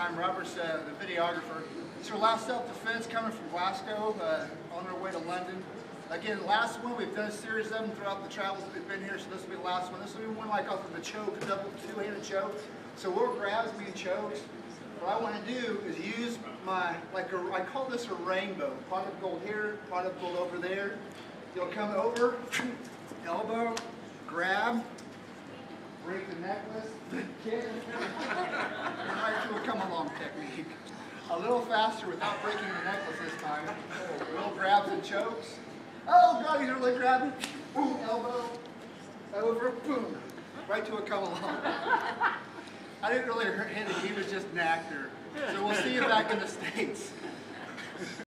time. Robert's the videographer. It's our last self-defense coming from Glasgow on our way to London. Again, last one, we've done a series of them throughout the travels that we've been here, so this will be the last one. This will be one like off of the choke, a double two-handed choke. So we'll grabs being chokes. What I want to do is use my, I call this a rainbow. Pot of gold here, pot of gold over there. You'll come over, elbow, grab, break the necklace, kick, and right to a come-along technique. A little faster without breaking the necklace this time. Little grabs and chokes. Oh God, he's really grabbing. Boom, elbow, over, boom. Right to a come-along. I didn't really hit him, he was just an actor. So we'll see you back in the States.